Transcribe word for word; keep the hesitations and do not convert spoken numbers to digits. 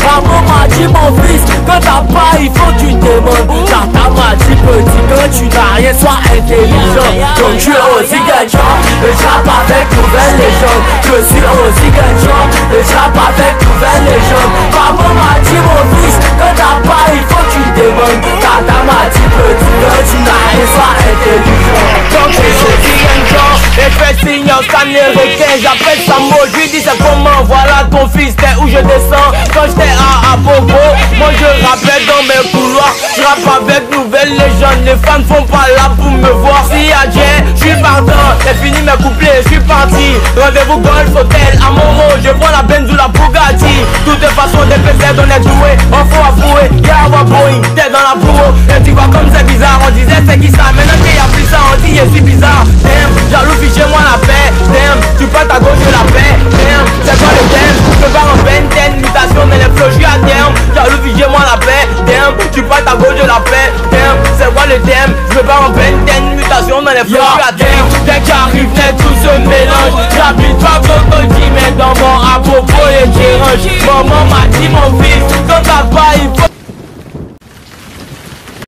Maman m'a dit mon fils, quand t'as pas il faut que tu demandes. Tata m'a dit petit, quand tu n'as rien sois intelligent. Donc je suis aussi gagnant, le trap avec nouvelle légende. Je suis aussi gagnant, le trap avec nouvelle légende. Maman m'a dit mon fils, quand t'as pas il faut que tu demandes. Tata m'a dit petit, quand tu n'as rien sois intelligent. Donc je suis aussi gagnant, et fais signe en américain. J'appelle ça mot, je lui dis c'est comment. Voilà ton fils, t'es où je descends. Quand j'étais à, à Bobo, moi je rappelle dans mes couloirs. Je rappe avec nouvelles légendes. Les fans font pas là pour me voir. Si à Dieu, je suis partant. J'ai fini mes couplets, je suis parti. Rendez-vous golf, hôtel, à Momo. Je prends la Benz ou la Bugatti. Toutes les façons des P C, on est doué. On faut avouer, y'a un Boeing, t'es dans la bourreau. Et tu vois comme c'est bizarre. On disait c'est qui ça, maintenant qu'il y a plus ça, on dit c'est bizarre. Damn, jaloux, fichez-moi la paix. Damn, tu passes à gauche de la paix. Damn, c'est quoi le thème? Je pars en vingtaine, mutation, mais les flots, je suis à terme. Jaloux, fichez-moi la paix. Damn, tu passes à gauche de la paix. Damn, c'est quoi le thème? Je pars en vingtaine, mutation, mais les flots, je suis à terme. Dès qu'arrive, net, tout se mélange. J'habite pas Bobo, mais dans mon à propos, les dérange. Maman m'a dit mon fils,